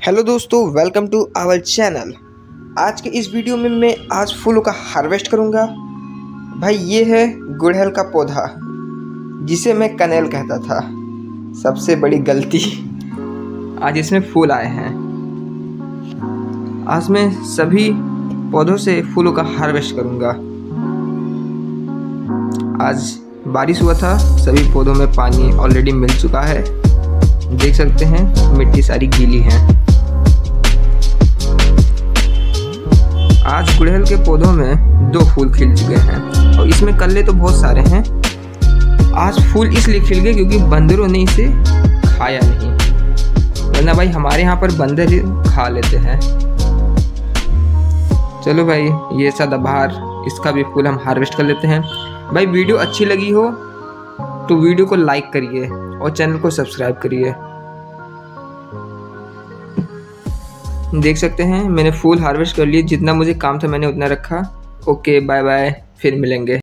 Hello दोस्तों, welcome to our channel. आज के इस वीडियो में मैं आज फूलों का हार्वेस्ट करूंगा। भाई ये है गुड़हल का पौधा जिसे मैं कनेल कहता था। सबसे बड़ी गलती, आज इसमें फूल आए हैं। आज मैं सभी पौधों से फूलों का हार्वेस्ट करूंगा। आज बारिश हुआ था, सभी पौधों में पानी ऑलरेडी मिल चुका है। देख सकते हैं मिट्टी सारी गीली है। आज गुड़हल के पौधों में 2 फूल खिल चुके हैं और इसमें कल्ले तो बहुत सारे हैं। आज फूल इसलिए खिल गए क्योंकि बंदरों ने इसे खाया नहीं, वरना भाई हमारे यहाँ पर बंदर ही खा लेते हैं। चलो भाई, ये सदाबहार, इसका भी फूल हम हार्वेस्ट कर लेते हैं। भाई वीडियो अच्छी लगी हो तो वीडियो को लाइक करिए और चैनल को सब्सक्राइब करिए। देख सकते हैं मैंने फूल हार्वेस्ट कर लिए। जितना मुझे काम था मैंने उतना रखा। ओके, बाय बाय, फिर मिलेंगे।